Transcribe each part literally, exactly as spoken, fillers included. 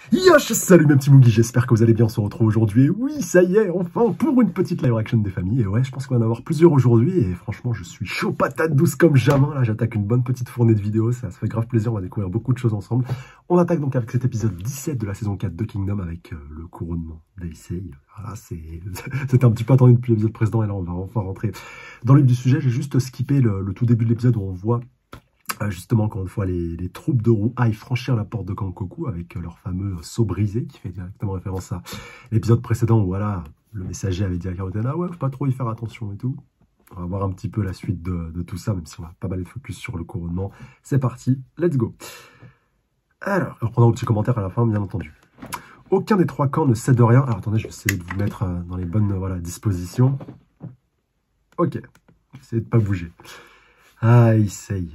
Yosh, salut mes petits mougis, j'espère que vous allez bien, on se retrouve aujourd'hui, et oui, ça y est, enfin, pour une petite live action des familles, et ouais, je pense qu'on va en avoir plusieurs aujourd'hui, et franchement, je suis chaud patate douce comme jamais, là, j'attaque une bonne petite fournée de vidéos, ça, ça fait grave plaisir, on va découvrir beaucoup de choses ensemble. On attaque donc avec cet épisode dix-sept de la saison quatre de Kingdom, avec euh, le couronnement d'Aysay. Voilà, c'était un petit peu attendu depuis l'épisode précédent, et là, on va enfin rentrer dans le vif du sujet. J'ai juste skippé le, le tout début de l'épisode où on voit justement, encore une fois, les, les troupes de Rouhai franchir la porte de Kankoku avec leur fameux saut brisé, qui fait directement référence à l'épisode précédent où, voilà, le messager avait dit à Karoten, ah ouais, faut pas trop y faire attention et tout. On va voir un petit peu la suite de, de tout ça, même si on va pas mal être focus sur le couronnement. C'est parti, let's go. Alors, reprendons un petit commentaire à la fin, bien entendu. Aucun des trois camps ne cède de rien. Alors, attendez, je vais essayer de vous mettre dans les bonnes voilà, dispositions. Ok, essayez de pas bouger. Ah, Aysay.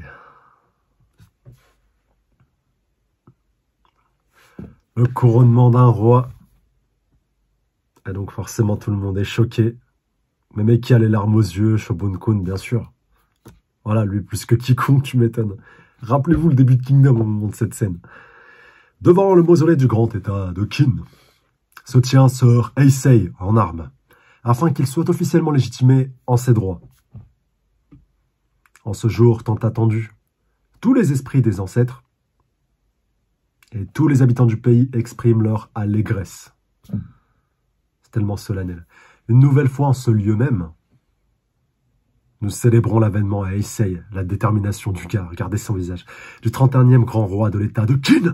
Le couronnement d'un roi. Et donc forcément tout le monde est choqué. Mais mec qui a les larmes aux yeux, Shobun-kun bien sûr. Voilà, lui plus que quiconque, tu m'étonnes. Rappelez-vous le début de Kingdom au moment de cette scène. Devant le mausolée du grand état de Qin, se tient Sir Aysay en armes, afin qu'il soit officiellement légitimé en ses droits. En ce jour tant attendu, tous les esprits des ancêtres et tous les habitants du pays expriment leur allégresse. C'est tellement solennel. Une nouvelle fois en ce lieu même, nous célébrons l'avènement à Aysay, la détermination du gars, regardez son visage, du trente et unième grand roi de l'état de Qin.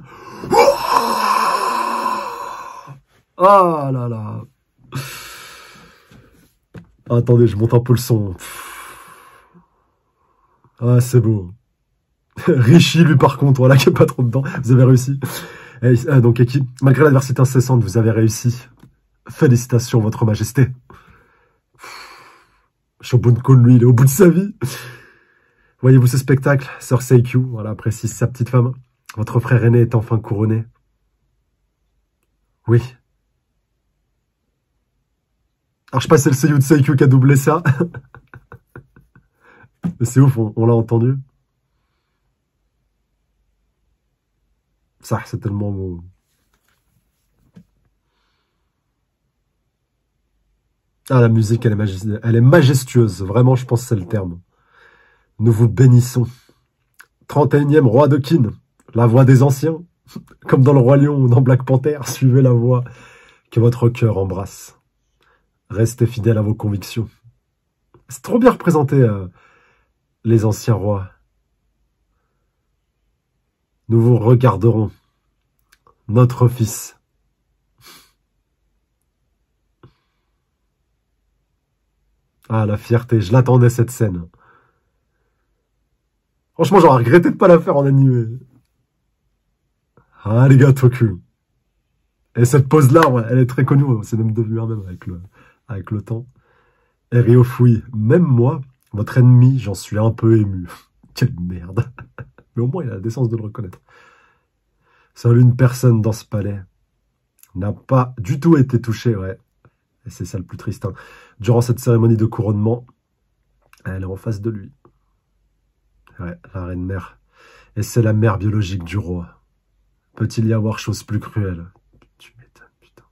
Ah là là. Ah, attendez, je monte un peu le son. Ah, c'est beau. Rishi, lui, par contre, voilà, qui n'est pas trop dedans. Vous avez réussi. Et, euh, donc, Eki, malgré l'adversité incessante, vous avez réussi. Félicitations, votre majesté. Shobun-kun, lui, il est au bout de sa vie. Voyez-vous ce spectacle, Sir Seikyu, voilà, précise sa petite femme. Votre frère aîné est enfin couronné. Oui. Alors, je sais pas si c'est le Seiyu de Seikyu qui a doublé ça. Mais c'est ouf, on, on l'a entendu. Ça, c'est tellement beau. Ah, la musique, elle est, majestueuse. Elle est majestueuse. Vraiment, je pense que c'est le terme. Nous vous bénissons. trente et unième roi de Qin. La voix des anciens. Comme dans le Roi Lion ou dans Black Panther. Suivez la voix que votre cœur embrasse. Restez fidèles à vos convictions. C'est trop bien représenté, euh, les anciens rois. Nous vous regarderons. Notre fils. Ah, la fierté. Je l'attendais, cette scène. Franchement, j'aurais regretté de pas la faire en animé. Ah, les gars, Toku. Et cette pose-là, ouais, elle est très connue. C'est même devenu un même avec le, avec le temps. Et Ryofui, même moi, votre ennemi, j'en suis un peu ému. Quelle merde. Mais au moins, il a la décence de le reconnaître. Seule une personne dans ce palais n'a pas du tout été touchée, ouais. Et c'est ça le plus triste. Hein. Durant cette cérémonie de couronnement, elle est en face de lui. Ouais, la reine mère. Et c'est la mère biologique du roi. Peut-il y avoir chose plus cruelle? Tu m'étonnes,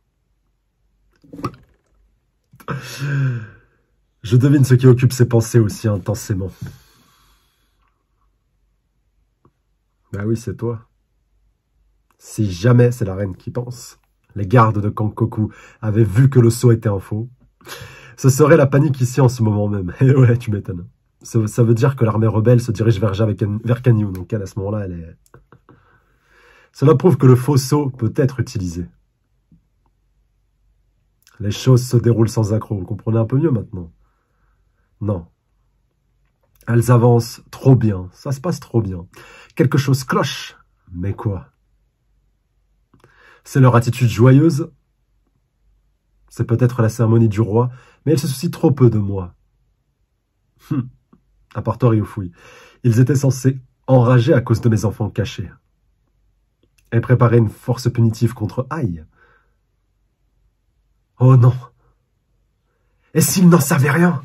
putain. Je devine ce qui occupe ses pensées aussi intensément. Bah oui, c'est toi. Si jamais c'est la reine qui pense, les gardes de Kankoku avaient vu que le saut était un faux, ce serait la panique ici en ce moment même. Et ouais, tu m'étonnes. Ça, ça veut dire que l'armée rebelle se dirige vers, vers Kanyu, donc elle, à ce moment-là, elle est... Cela prouve que le faux saut peut être utilisé. Les choses se déroulent sans accroc, vous comprenez un peu mieux maintenant? Non. Elles avancent trop bien, ça se passe trop bien. Quelque chose cloche, mais quoi? C'est leur attitude joyeuse. C'est peut-être la cérémonie du roi, mais elle se soucie trop peu de moi. Hum. À part toi, Ryofui. Ils étaient censés enrager à cause de mes enfants cachés. Et préparer une force punitive contre Aïe. Oh non. Et s'ils n'en savaient rien?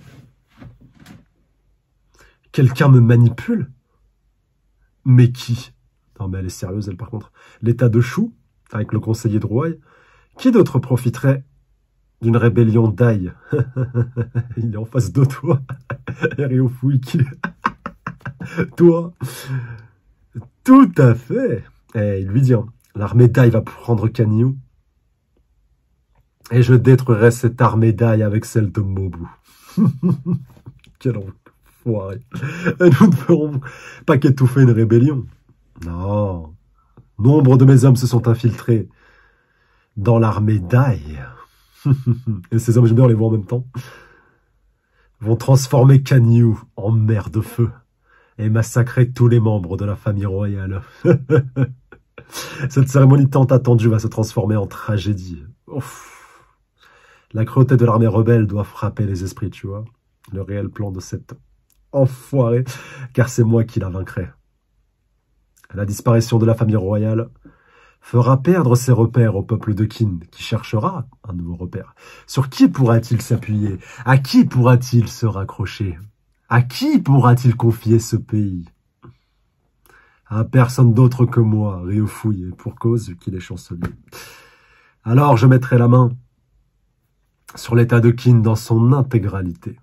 Quelqu'un me manipule? Mais qui? Non, mais elle est sérieuse, elle, par contre. L'état de Shu avec le conseiller de Rouaille. Qui d'autre profiterait d'une rébellion d'Aïe? Il est en face de toi. Riofouille qui... Toi. Tout à fait. Et il lui dit, hein, l'armée d'Aïe va prendre Kaniou. Et je détruirai cette armée d'Aïe avec celle de Mobu. Quel enfoiré. Et nous ne ferons pas qu'étouffer une rébellion. Non. Nombre de mes hommes se sont infiltrés dans l'armée d'Aïe. Et ces hommes, j'aime bien les voir en même temps, vont transformer Kaniou en mer de feu et massacrer tous les membres de la famille royale. Cette cérémonie tant attendue va se transformer en tragédie. Ouf. La cruauté de l'armée rebelle doit frapper les esprits, tu vois. Le réel plan de cet enfoiré, car c'est moi qui la vaincrai. La disparition de la famille royale fera perdre ses repères au peuple de Qin, qui cherchera un nouveau repère. Sur qui pourra-t-il s'appuyer? À qui pourra-t-il se raccrocher? À qui pourra-t-il confier ce pays? À personne d'autre que moi, Riofouille, et pour cause qu'il est chancelier. Alors je mettrai la main sur l'état de Qin dans son intégralité.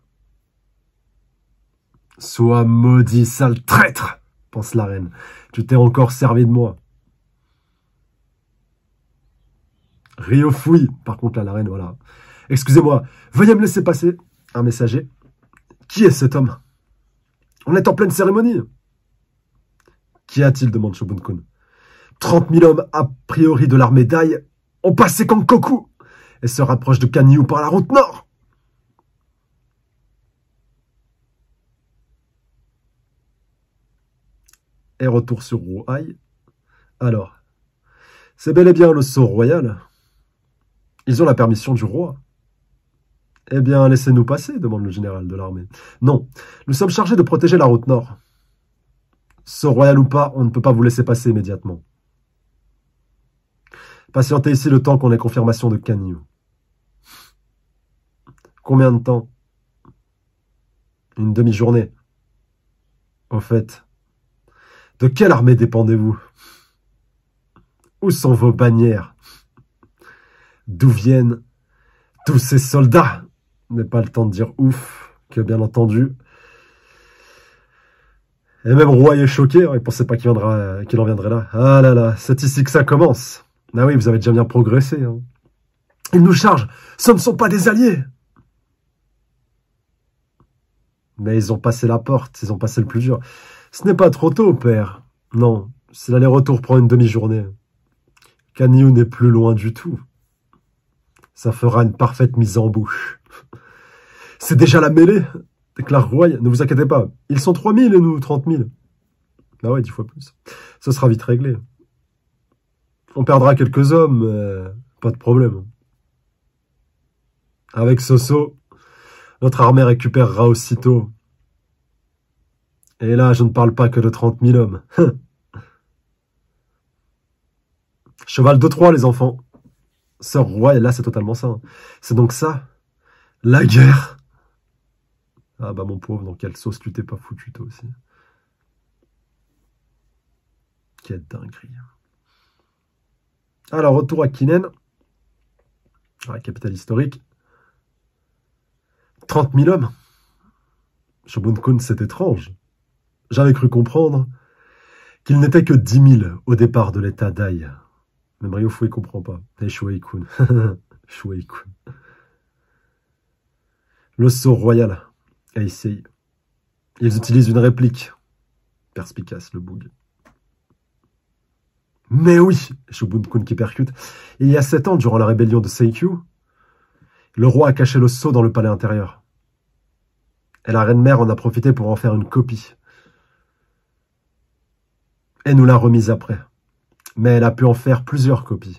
Sois maudit, sale traître, pense la reine. Tu t'es encore servi de moi. Riofouille, par contre là, la reine, voilà. Excusez-moi, veuillez me laisser passer. Un messager. Qui est cet homme? On est en pleine cérémonie. Qu'y a-t-il? Demande Shobun Kun. Trente mille hommes, a priori de l'armée d'Aïe, ont passé Kankoku et se rapprochent de Kaniou par la route nord. Et retour sur Rouaille. Alors, c'est bel et bien le sceau royal. Ils ont la permission du roi. Eh bien, laissez-nous passer, demande le général de l'armée. Non, nous sommes chargés de protéger la route nord. Sceau royal ou pas, on ne peut pas vous laisser passer immédiatement. Patientez ici le temps qu'on ait confirmation de Kaniou. Combien de temps? Une demi-journée. Au fait, de quelle armée dépendez-vous? Où sont vos bannières? D'où viennent tous ces soldats? Mais pas le temps de dire ouf, que bien entendu. Et même Roy est choqué, hein, il pensait pas qu'il viendra, qu'il en viendrait là. Ah là là, c'est ici que ça commence. Ah oui, vous avez déjà bien progressé. Hein. Ils nous chargent, ce ne sont pas des alliés. Mais ils ont passé la porte, ils ont passé le plus dur. Ce n'est pas trop tôt, père. Non, si l'aller-retour prend une demi-journée. Kaniou n'est plus loin du tout. Ça fera une parfaite mise en bouche. C'est déjà la mêlée, déclare Roy. Ne vous inquiétez pas, ils sont trois mille et nous trente mille. Bah ouais, dix fois plus. Ce sera vite réglé. On perdra quelques hommes, mais pas de problème. Avec Soso, notre armée récupérera aussitôt. Et là, je ne parle pas que de trente mille hommes. Cheval de Troie, les enfants. Sœur Roy, là, c'est totalement ça. C'est donc ça, la guerre. Ah bah mon pauvre, dans quelle sauce tu t'es pas foutu, toi aussi. Quelle dinguerie. Alors, retour à Kinen, la capitale historique. trente mille hommes. Shobun Kun, c'est étrange. J'avais cru comprendre qu'il n'était que dix mille au départ de l'état d'Aïe. Même Riofouille ne comprend pas. Et Shuei-kun. Shuei-kun. Le sceau royal. Heisei. Ils utilisent une réplique. Perspicace, le boug. Mais oui, Shobun Kun qui percute. Il y a sept ans, durant la rébellion de Seikyu, le roi a caché le sceau dans le palais intérieur. Et la reine-mère en a profité pour en faire une copie. Et nous l'a remise après. Mais elle a pu en faire plusieurs copies.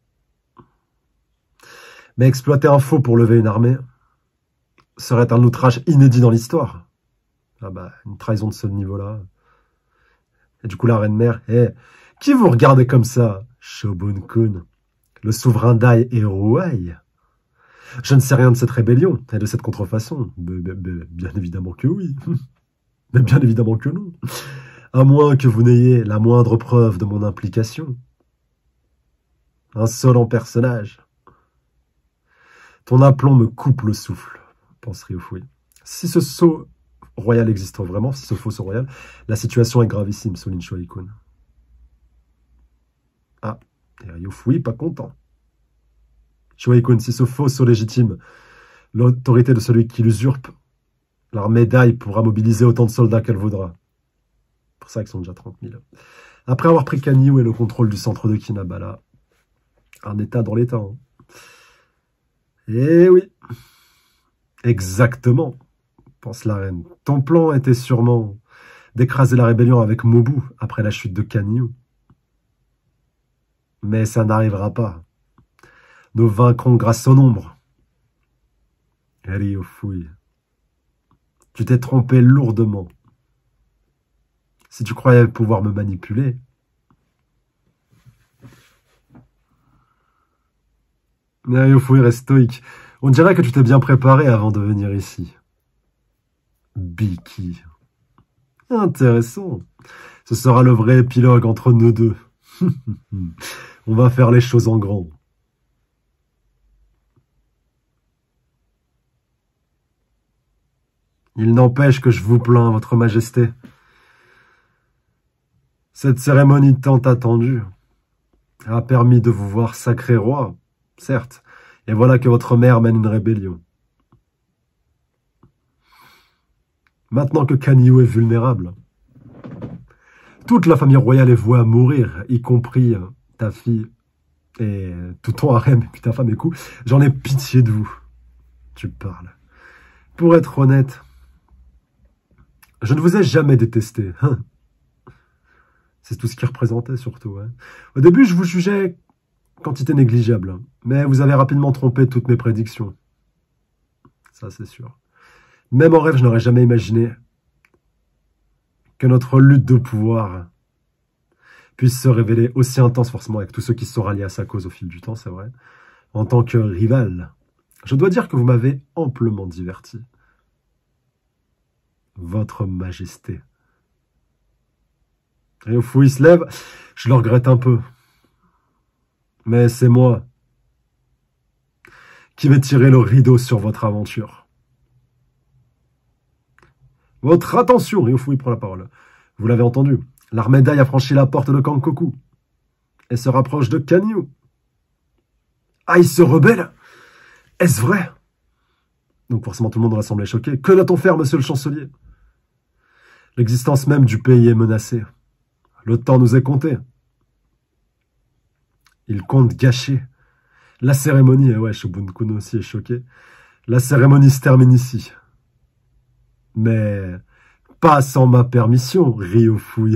Mais exploiter un faux pour lever une armée serait un outrage inédit dans l'histoire. Ah bah, une trahison de ce niveau-là. Et du coup, la reine-mère, hé, hey, qui vous regardez comme ça? Shobun Kun, le souverain d'Aïe et Rouaille. Je ne sais rien de cette rébellion et de cette contrefaçon. Mais, mais, mais, bien évidemment que oui. Mais bien évidemment que non. À moins que vous n'ayez la moindre preuve de mon implication. Insolent personnage. Ton aplomb me coupe le souffle, pense Ryofui. Si ce sceau royal existe vraiment, si ce faux sceau royal, la situation est gravissime, souligne Shuai-kun. Ah, et Ryofui pas content. Shuai-kun, si ce faux sceau légitime l'autorité de celui qui l'usurpe, leur médaille pourra mobiliser autant de soldats qu'elle voudra. C'est pour ça qu'ils sont déjà trente mille. Après avoir pris Kanyu et le contrôle du centre de Kinabala, un état dans l'état. Hein. Eh oui, exactement, pense la reine. Ton plan était sûrement d'écraser la rébellion avec Mobu après la chute de Kanyu. Mais ça n'arrivera pas. Nous vaincrons grâce au nombre. Ryofui, tu t'es trompé lourdement. Si tu croyais pouvoir me manipuler, mais Ryofui reste stoïque. On dirait que tu t'es bien préparé avant de venir ici. Biki. Intéressant. Ce sera le vrai épilogue entre nous deux. On va faire les choses en grand. Il n'empêche que je vous plains, votre majesté. Cette cérémonie tant attendue a permis de vous voir sacré roi, certes, et voilà que votre mère mène une rébellion. Maintenant que Kanyu est vulnérable, toute la famille royale est vouée à mourir, y compris ta fille et tout ton harem, et puis ta femme et coup. J'en ai pitié de vous. Tu parles. Pour être honnête, je ne vous ai jamais détesté. Hein. C'est tout ce qui représentait surtout. Hein. Au début, je vous jugeais quantité négligeable, mais vous avez rapidement trompé toutes mes prédictions. Ça, c'est sûr. Même en rêve, je n'aurais jamais imaginé que notre lutte de pouvoir puisse se révéler aussi intense, forcément, avec tous ceux qui se sont ralliés à sa cause au fil du temps, c'est vrai. En tant que rival, je dois dire que vous m'avez amplement diverti. Votre majesté. Ryofui se lève, je le regrette un peu. Mais c'est moi qui vais tirer le rideau sur votre aventure. Votre attention, Ryofui prend la parole. Vous l'avez entendu, l'armée Dai a franchi la porte de Kankoku et se rapproche de Kanyu. Ah, il se rebelle? Est-ce vrai? Donc forcément tout le monde dans l'assemblée est choqué. Que doit-on faire, monsieur le chancelier? L'existence même du pays est menacée. Le temps nous est compté. Il compte gâcher. La cérémonie, ouais, Shobun-kun aussi est choqué. La cérémonie se termine ici. Mais pas sans ma permission, Ryofui.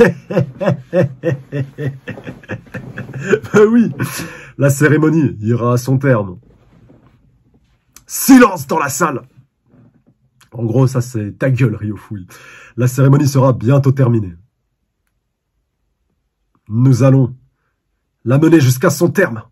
Ben oui, la cérémonie ira à son terme. Silence dans la salle! En gros, ça c'est ta gueule, Ryofui. La cérémonie sera bientôt terminée. Nous allons la mener jusqu'à son terme.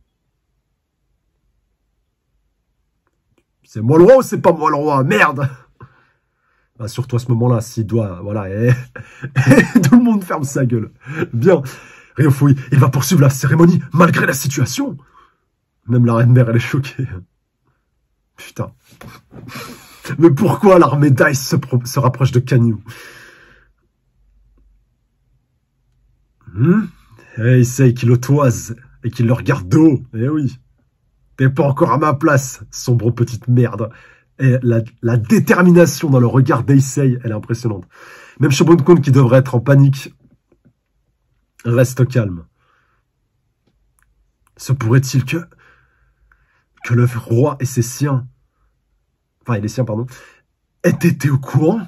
C'est moi le roi ou c'est pas moi le roi? Merde! Bah, surtout à ce moment-là, s'il doit, voilà, et, et tout le monde ferme sa gueule. Bien, Ryofui, il va poursuivre la cérémonie malgré la situation. Même la reine mère, elle est choquée. Putain. Mais pourquoi l'armée Dai se, se rapproche de Kanyu? hmm Et il sait qu'il le toise et qu'il le regarde de haut. Eh oui. T'es pas encore à ma place, sombre petite merde. Et la, la détermination dans le regard d'Eisei, elle est impressionnante. Même Shobun-kun, qui devrait être en panique, reste calme. Se pourrait-il que... que le roi et ses siens... Enfin, et les siens, pardon, aient été au courant?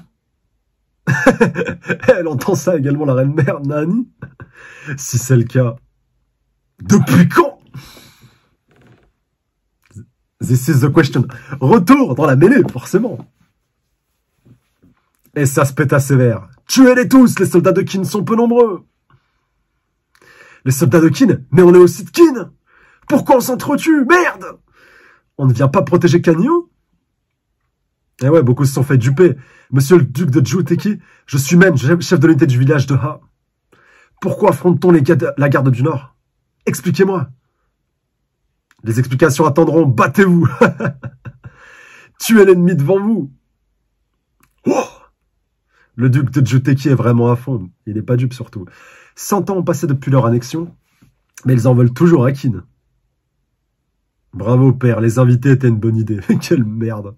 Elle entend ça également, la reine-mère, Nani? Si c'est le cas, depuis quand? This is the question. Retour dans la mêlée, forcément. Et ça se péta sévère. Tuez-les tous, les soldats de Qin sont peu nombreux. Les soldats de Qin? Mais on est aussi de Qin. Pourquoi on s'entretue? Merde! On ne vient pas protéger Kanyu? Eh ouais, beaucoup se sont fait duper. Monsieur le duc de Juteki, je suis même chef de l'unité du village de Ha. Pourquoi affronte-t-on les la garde du Nord? Expliquez-moi. Les explications attendront, battez-vous. Tuez l'ennemi devant vous. Oh, le duc de Juteki est vraiment à fond. Il n'est pas dupe surtout. Cent ans ont passé depuis leur annexion, mais ils en veulent toujours à Qin. Bravo père, les invités étaient une bonne idée. Quelle merde.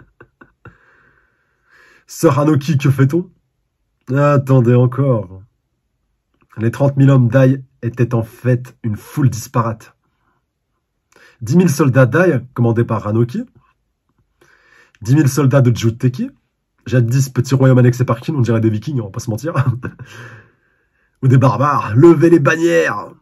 Sœur Hanoki, que fait-on? Attendez encore. Les trente mille hommes d'Ai étaient en fait une foule disparate. dix mille soldats d'Ai, commandés par Hanoki. dix mille soldats de Juteki. Jadis petit royaume annexé par Qin, on dirait des vikings, on va pas se mentir. Ou des barbares. Levez les bannières.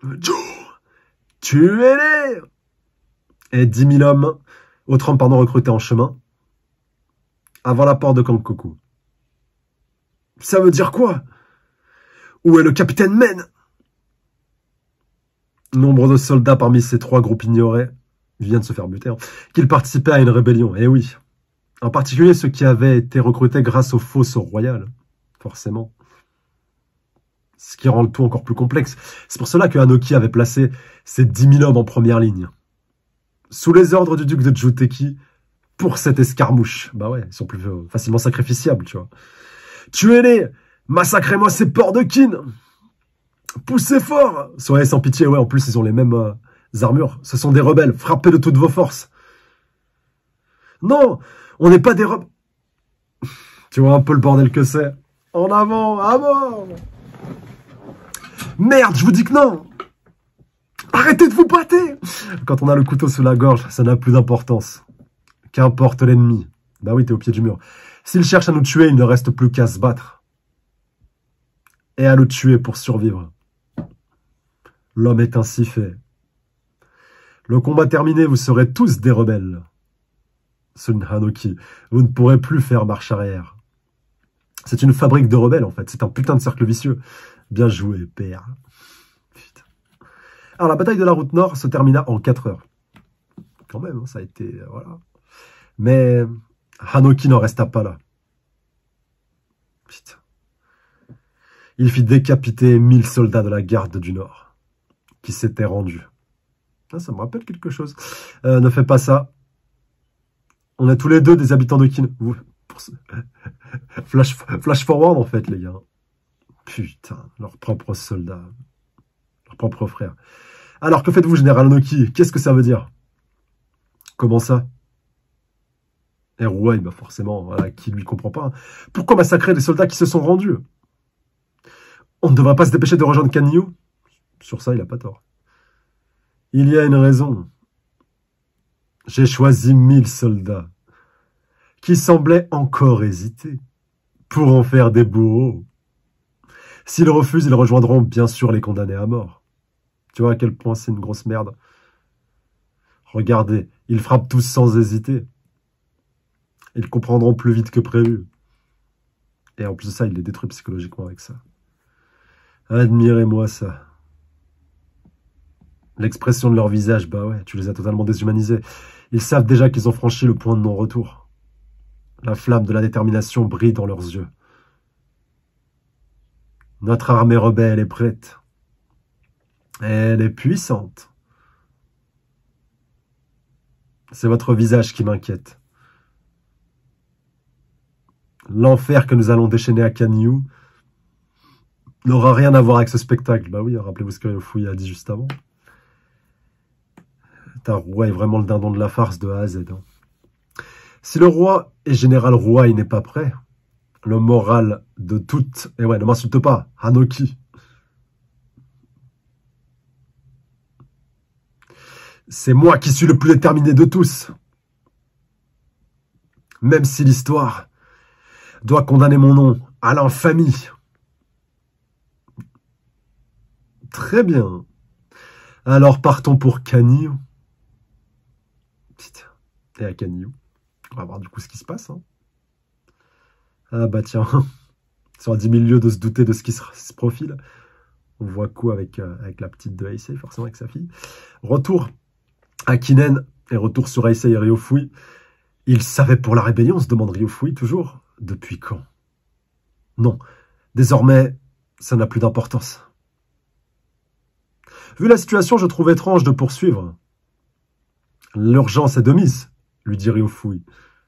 Tuez-les. Et dix mille hommes, autrement pardon, recrutés en chemin, avant la porte de Kankoku. Ça veut dire quoi? Où est le capitaine Men? Nombre de soldats parmi ces trois groupes ignorés, ils viennent de se faire buter, hein, qu'ils participaient à une rébellion. Et oui, en particulier ceux qui avaient été recrutés grâce aux fausses royales, forcément. Ce qui rend le tout encore plus complexe. C'est pour cela que Hanoki avait placé ses dix mille hommes en première ligne, sous les ordres du duc de Juteki, pour cette escarmouche. Bah ouais, ils sont plus euh, facilement sacrificiables, tu vois. Tuez-les! Massacrez-moi ces porcs de Qin! Poussez fort! Soyez sans pitié, ouais, en plus ils ont les mêmes euh, armures. Ce sont des rebelles, frappez de toutes vos forces. Non! On n'est pas des rebelles. Tu vois un peu le bordel que c'est. En avant, à mort! Merde, je vous dis que non! Arrêtez de vous battre! Quand on a le couteau sous la gorge, ça n'a plus d'importance. Qu'importe l'ennemi. Bah oui, t'es au pied du mur. S'il cherche à nous tuer, il ne reste plus qu'à se battre. Et à nous tuer pour survivre. L'homme est ainsi fait. Le combat terminé, vous serez tous des rebelles. Sun Hanoki, vous ne pourrez plus faire marche arrière. C'est une fabrique de rebelles, en fait. C'est un putain de cercle vicieux. Bien joué, père. Putain. Alors, la bataille de la route nord se termina en quatre heures. Quand même, hein, ça a été... Euh, voilà. Mais Hanoki n'en resta pas là. Putain. Il fit décapiter mille soldats de la garde du Nord, qui s'étaient rendus. Ah, ça me rappelle quelque chose. Euh, ne fais pas ça. On est tous les deux des habitants de Qin. Flash, flash forward, en fait, les gars. Putain, leurs propres soldats. Leurs propres frères. Alors, que faites-vous, général Hanoki? Qu'est-ce que ça veut dire? Comment ça? Et Ruai, bah forcément, voilà, qui lui comprend pas. Pourquoi massacrer des soldats qui se sont rendus? On ne devrait pas se dépêcher de rejoindre Kanyu? Sur ça, il n'a pas tort. Il y a une raison. J'ai choisi mille soldats qui semblaient encore hésiter pour en faire des bourreaux. S'ils refusent, ils rejoindront bien sûr les condamnés à mort. Tu vois à quel point c'est une grosse merde. Regardez, ils frappent tous sans hésiter. Ils comprendront plus vite que prévu. Et en plus de ça, il les détruit psychologiquement avec ça. Admirez-moi ça. L'expression de leur visage, bah ouais, tu les as totalement déshumanisés. Ils savent déjà qu'ils ont franchi le point de non-retour. La flamme de la détermination brille dans leurs yeux. Notre armée rebelle est prête. Elle est puissante. C'est votre visage qui m'inquiète. L'enfer que nous allons déchaîner à Kanyu n'aura rien à voir avec ce spectacle. Bah oui, rappelez-vous ce que Ryofui a dit juste avant. Ta roi est vraiment le dindon de la farce de A à Z. Hein. Si le roi et général Ruai n'est pas prêt, le moral de toutes... Et ouais, ne m'insulte pas, Hanoki. C'est moi qui suis le plus déterminé de tous. Même si l'histoire doit condamner mon nom à l'infamie. Très bien. Alors partons pour Kanyu. Putain. Et à Kanyu. On va voir du coup ce qui se passe. Hein. Ah bah tiens. Sur à dix mille lieues de se douter de ce qui se, se profile. On voit quoi avec, euh, avec la petite de Heisei, forcément avec sa fille. Retour à Kinen et retour sur Heisei et Ryofui. Ils savaient pour la rébellion, se demande Ryofui toujours. Depuis quand? Non. Désormais, ça n'a plus d'importance. Vu la situation, je trouve étrange de poursuivre. L'urgence est de mise, lui dit Ryofui.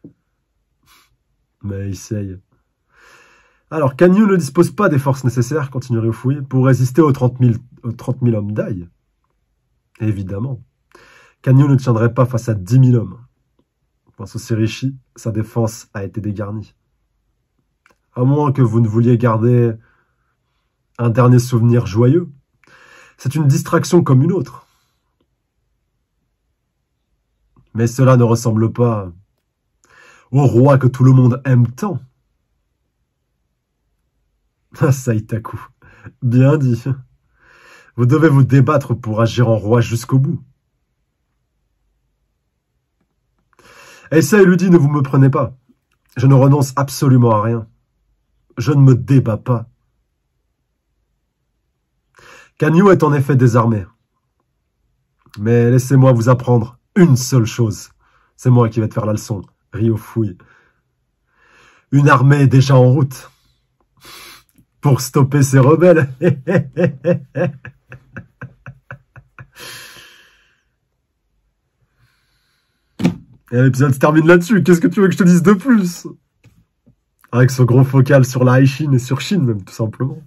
Mais essaye. Alors, Kanyu ne dispose pas des forces nécessaires, continue Ryofui, pour résister aux trente mille, aux trente mille hommes d'Ai. Évidemment. Kanyu ne tiendrait pas face à dix mille hommes. Pense au Serishi, sa défense a été dégarnie. À moins que vous ne vouliez garder un dernier souvenir joyeux. C'est une distraction comme une autre. Mais cela ne ressemble pas au roi que tout le monde aime tant. Ah, Saitaku, bien dit. Vous devez vous débattre pour agir en roi jusqu'au bout. Et ça, il lui dit, ne vous me prenez pas. Je ne renonce absolument à rien. Je ne me débats pas. Kanyu est en effet désarmé. Mais laissez-moi vous apprendre une seule chose. C'est moi qui vais te faire la leçon, Ryofui. Une armée est déjà en route. Pour stopper ces rebelles. Et l'épisode se termine là-dessus. Qu'est-ce que tu veux que je te dise de plus? Avec ce gros focal sur la Aishin et sur Shin, même, tout simplement.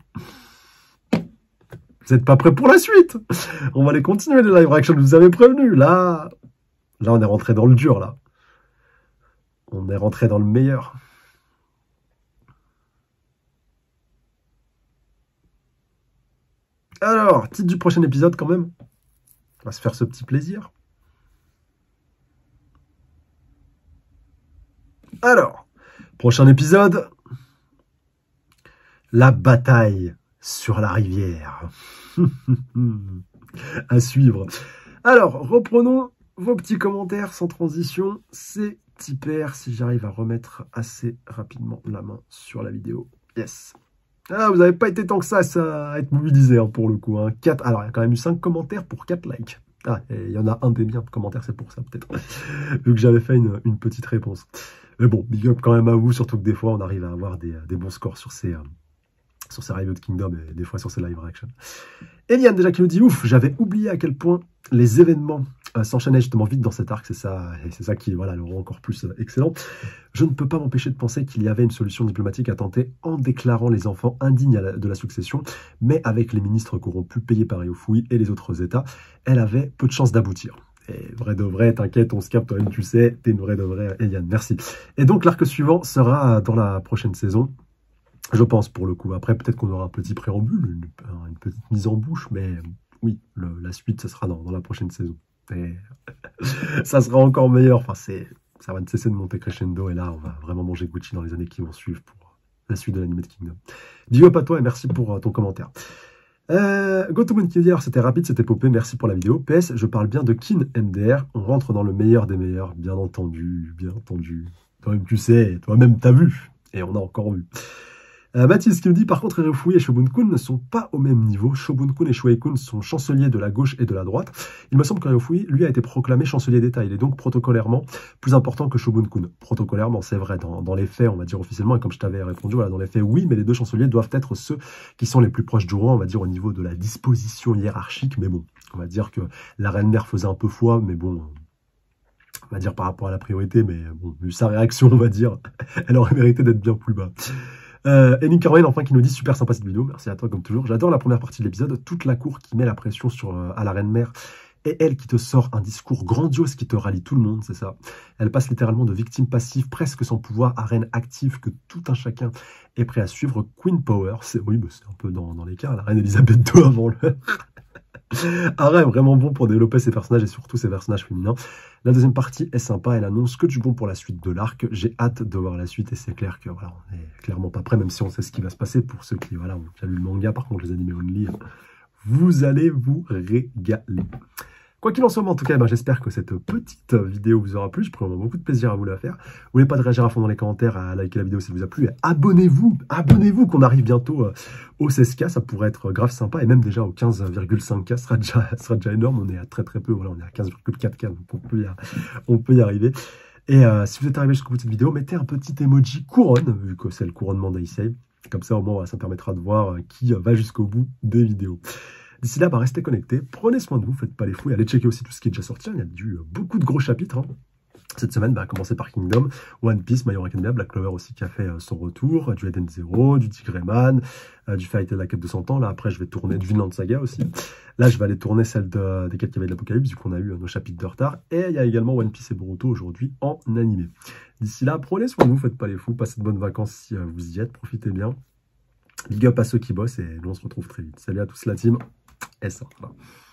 Vous n'êtes pas prêts pour la suite? On va les continuer, les live reactions, je vous avais prévenu. Là, là, on est rentré dans le dur, là. On est rentré dans le meilleur. Alors, titre du prochain épisode, quand même. On va se faire ce petit plaisir. Alors, prochain épisode. La bataille sur la rivière. À suivre. Alors, reprenons vos petits commentaires sans transition. C'est hyper si j'arrive à remettre assez rapidement la main sur la vidéo. Yes. Ah, vous n'avez pas été tant que ça, ça à être mobilisé hein, pour le coup. Hein. quatre, alors, il y a quand même eu cinq commentaires pour quatre likes. Ah, et il y en a un des biens de commentaires, c'est pour ça peut-être. Vu que j'avais fait une, une petite réponse. Mais bon, big up quand même à vous, surtout que des fois, on arrive à avoir des, des bons scores sur ces... Euh, sur ces reviews de Kingdom et des fois sur ces live reactions. Eliane déjà qui nous dit ouf, j'avais oublié à quel point les événements euh, s'enchaînaient justement vite dans cet arc, c'est ça, et c'est ça qui voilà, le rend encore plus euh, excellent. Je ne peux pas m'empêcher de penser qu'il y avait une solution diplomatique à tenter en déclarant les enfants indignes à la, de la succession, mais avec les ministres corrompus payés par Ryofui et les autres États, elle avait peu de chances d'aboutir. Et vrai de vrai, t'inquiète, on se capte toi-même, tu sais, t'es une vraie de vraie, Eliane, merci. Et donc l'arc suivant sera dans la prochaine saison. Je pense, pour le coup. Après, peut-être qu'on aura un petit préambule, une, une petite mise en bouche, mais oui, le, la suite, ce sera dans, dans la prochaine saison. Et ça sera encore meilleur. Enfin, c'est, ça va ne cesser de monter crescendo, et là, on va vraiment manger Gucci dans les années qui vont suivre pour la suite de l'anime de Kingdom. Dis hop à toi et merci pour euh, ton commentaire. Euh, GoToMoon qui dit alors c'était rapide, c'était popé, merci pour la vidéo. P S, je parle bien de Kin M D R, on rentre dans le meilleur des meilleurs, bien entendu, bien entendu. Toi-même tu sais, toi-même t'as vu, et on a encore vu. Euh, Mathis qui nous dit par contre Ryofui et Shobun-kun ne sont pas au même niveau. Shobun-kun et Shuei-kun sont chanceliers de la gauche et de la droite. Il me semble que Ryofui, lui, a été proclamé chancelier d'État. Il est donc protocolairement plus important que Shobun-kun. Protocolairement, c'est vrai. Dans, dans les faits, on va dire officiellement, et comme je t'avais répondu, voilà, dans les faits, oui, mais les deux chanceliers doivent être ceux qui sont les plus proches du roi, on va dire au niveau de la disposition hiérarchique. Mais bon, on va dire que la reine-mère faisait un peu foi, mais bon... on va dire par rapport à la priorité, mais bon, vu sa réaction, on va dire, elle aurait mérité d'être bien plus bas. Euh, Ellie Carmen, enfin, qui nous dit super sympa cette vidéo, merci à toi comme toujours. J'adore la première partie de l'épisode, toute la cour qui met la pression sur euh, à la reine-mère et elle qui te sort un discours grandiose qui te rallie tout le monde, c'est ça. Elle passe littéralement de victime passive, presque sans pouvoir, à reine active que tout un chacun est prêt à suivre. Queen Power, c'est oui, c'est un peu dans, dans l'écart, la reine Elisabeth deux avant l'heure. Arrête, vraiment bon pour développer ses personnages et surtout ses personnages féminins. La deuxième partie est sympa, elle annonce que du bon pour la suite de l'arc. J'ai hâte de voir la suite et c'est clair que voilà, on est clairement pas prêt, même si on sait ce qui va se passer. Pour ceux qui voilà, ont déjà lu le manga, par contre les animés only, vous allez vous régaler. Quoi qu'il en soit, en tout cas, ben, j'espère que cette petite vidéo vous aura plu. Je prends beaucoup de plaisir à vous la faire. N'oubliez pas de réagir à fond dans les commentaires, à liker la vidéo si elle vous a plu. Abonnez-vous, abonnez-vous qu'on arrive bientôt euh, au seize K. Ça pourrait être grave sympa. Et même déjà au quinze virgule cinq K, ce sera déjà, sera déjà énorme. On est à très très peu. Voilà, on est à quinze virgule quatre K. Donc on peut y, on peut y arriver. Et euh, si vous êtes arrivé jusqu'au bout de cette vidéo, mettez un petit emoji couronne, vu que c'est le couronnement d'Aisei. Comme ça, au moins, ça me permettra de voir qui va jusqu'au bout des vidéos. D'ici là, bah, restez connectés, prenez soin de vous, faites pas les fous et allez checker aussi tout ce qui est déjà sorti. Il y a du, euh, beaucoup de gros chapitres. Hein. Cette semaine, bah, à commencer par Kingdom, One Piece, My Hero Academia, Black Clover aussi qui a fait euh, son retour, du Eden Zero, du Tigreman, euh, du Fairy Tail la quête de cent ans. Là, après, je vais tourner du Vinland Saga aussi. Là, je vais aller tourner celle de, des quêtes qui avaient de l'Apocalypse, vu qu'on a eu euh, nos chapitres de retard. Et il y a également One Piece et Boruto aujourd'hui en animé. D'ici là, prenez soin de vous, faites pas les fous, passez de bonnes vacances si euh, vous y êtes, profitez bien. Big up à ceux qui bossent et nous on se retrouve très vite. Salut à tous la team, et ça.